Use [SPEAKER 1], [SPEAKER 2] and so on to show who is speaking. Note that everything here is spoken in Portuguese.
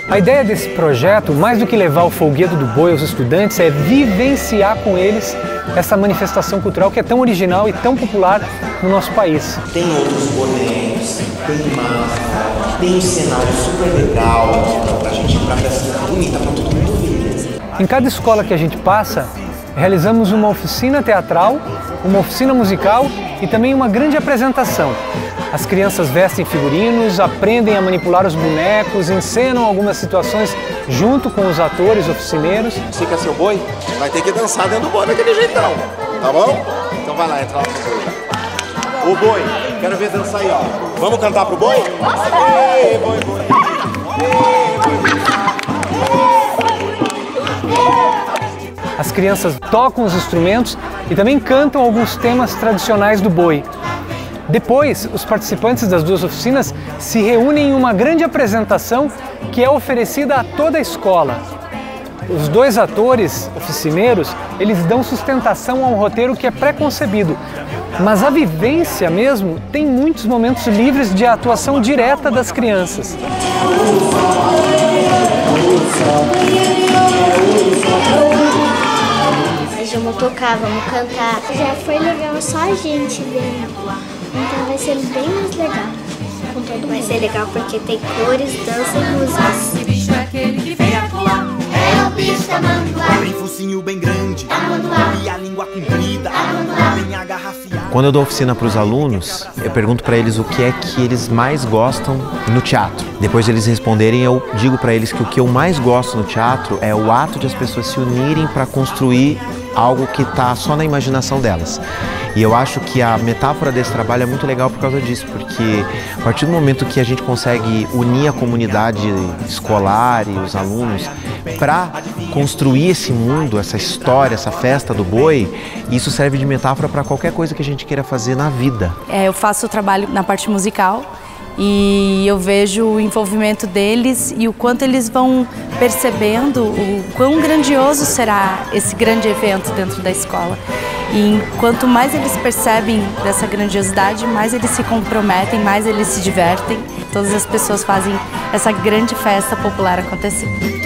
[SPEAKER 1] A ideia desse projeto, mais do que levar o folguedo do boi aos estudantes, é vivenciar com eles essa manifestação cultural que é tão original e tão popular no nosso país.
[SPEAKER 2] Tem outros bonés, tem máscara, tem um cenário super legal pra gente ir pra festa bonita, pra todo mundo ver.
[SPEAKER 1] Em cada escola que a gente passa, realizamos uma oficina teatral, uma oficina musical e também uma grande apresentação. As crianças vestem figurinos, aprendem a manipular os bonecos, encenam algumas situações junto com os atores oficineiros.
[SPEAKER 2] Você quer ser o boi? Vai ter que dançar dentro do boi daquele jeitão, tá bom? Então vai lá, entra lá pro boi. O boi, quero ver dançar aí, ó. Vamos cantar pro boi? Ei, boi, boi.
[SPEAKER 1] As crianças tocam os instrumentos e também cantam alguns temas tradicionais do boi. Depois, os participantes das duas oficinas se reúnem em uma grande apresentação que é oferecida a toda a escola. Os dois atores oficineiros, eles dão sustentação a um roteiro que é pré-concebido, mas a vivência mesmo tem muitos momentos livres de atuação direta das crianças.
[SPEAKER 3] Vamos tocar, vamos cantar. Já foi legal só a gente vendo. Então vai ser bem mais legal. Com todo mundo. Vai ser legal porque tem cores, dança e músicas.
[SPEAKER 4] Esse bicho é aquele que vem atuar.
[SPEAKER 3] É o bicho tamanduá.
[SPEAKER 5] Tem focinho bem grande e a língua comprida, tem a garra afiada.
[SPEAKER 6] Quando eu dou oficina para os alunos, eu pergunto para eles o que é que eles mais gostam no teatro. Depois de eles responderem, eu digo para eles que o que eu mais gosto no teatro é o ato de as pessoas se unirem para construir algo que está só na imaginação delas. E eu acho que a metáfora desse trabalho é muito legal por causa disso, porque a partir do momento que a gente consegue unir a comunidade escolar e os alunos para construir esse mundo, essa história, essa festa do boi, isso serve de metáfora para qualquer coisa que a gente queira fazer na vida.
[SPEAKER 7] Eu faço trabalho na parte musical e eu vejo o envolvimento deles e o quanto eles vão percebendo o quão grandioso será esse grande evento dentro da escola. E quanto mais eles percebem dessa grandiosidade, mais eles se comprometem, mais eles se divertem. Todas as pessoas fazem essa grande festa popular acontecer.